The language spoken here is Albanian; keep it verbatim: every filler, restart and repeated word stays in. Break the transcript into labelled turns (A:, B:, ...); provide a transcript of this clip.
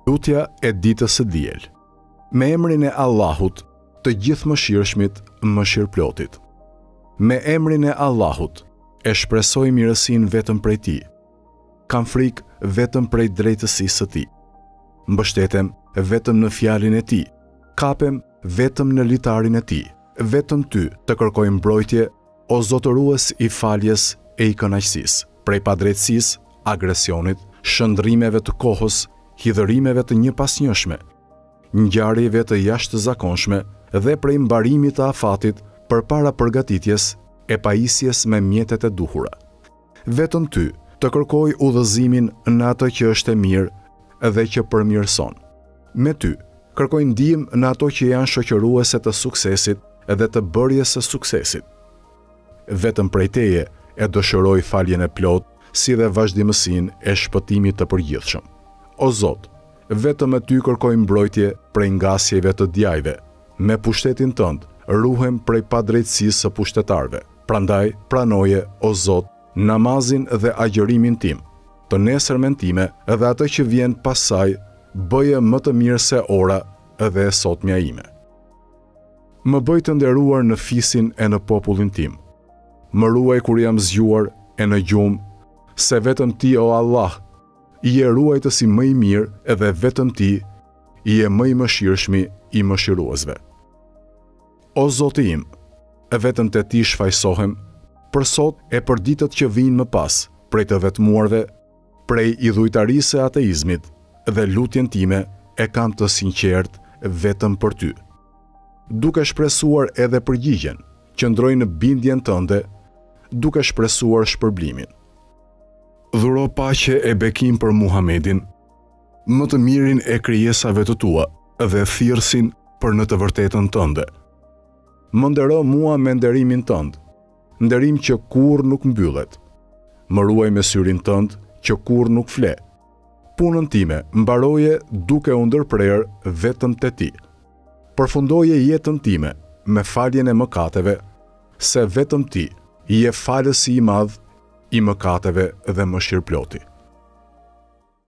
A: Lutja e ditës së diel. Me emrin e Allahut, të gjithë mëshirshmit, mëshirëplotit. Me emrin e Allahut, e shpresoj mirësinë vetëm prej Tij. Kam frikë vetëm prej drejtësisë së Tij. Mbështetem vetëm në fjalën e Tij. Kapem vetëm në litarin e Tij. Vetëm Ty të kërkoj mbrojtje, o zotërues i faljes e i kënaqësisë, prej padrejtësisë, agresionit, shëndrimeve të kohës, hidhërimeve të njëpasnjëshme, ngjarjeve të jashtëzakonshme dhe prej mbarimit të afatit përpara përgatitjes e pajisjes me mjetet e duhura. Vetëm Ty të kërkoj udhëzimin në atë që është e mirë dhe që përmirëson. Me Ty kërkoj ndihmë në ato që janë shoqëruese të suksesit dhe të bërjes së suksesit. Vetëm prej Teje e dëshiroj faljen e plot, si dhe vazhdimësinë e shpëtimit të përgjithshëm. O Zot, vetëm e Ty kërkoj mbrojtje prej ngasjeve të djajve. Me pushtetin Tënd ruhem prej padrejtësisë së pushtetarëve. Prandaj pranoje, o Zot, namazin dhe agjërimin tim, të nesërmen time dhe atë që vjen pas saj, bëje më të mirë se ora dhe e sotmja ime. Më bëj të nderuar në fisin e në popullin tim. Më ruaj kur jam zgjuar e në gjumë, se vetëm Ti, o Allah, i je ruajtësi më i mirë edhe vetëm Ti i je më i mëshirshmi i mëshiruesve. O Zoti im, vetëm te Ti shfaqsohem për sot e për ditët që vijnë më pas, prej të vetmuarve, prej idhujtarisë e ateizmit, dhe lutjen time e kam të sinqert vetëm për Ty. Duke shpresuar edhe përgjigjen, qëndroj në bindjen Tënde, duke shpresuar shpërblimin. Dhuro paqe e bekim për Muhamedin, më të mirin e krijesave të Tua dhe thirrsin për në të vërtetën Tënde. Më ndero mua me nderimin Tënd, nderim që kur nuk mbyllet. Më ruaj me syrin Tënd që kur nuk fle. Punën time mbaroje duke u ndërprer vetëm te Ti. Përfundoje jetën time me faljen e mëkateve, se vetëm Ti je falësi i madh i mëkateve dhe mëshirëploti.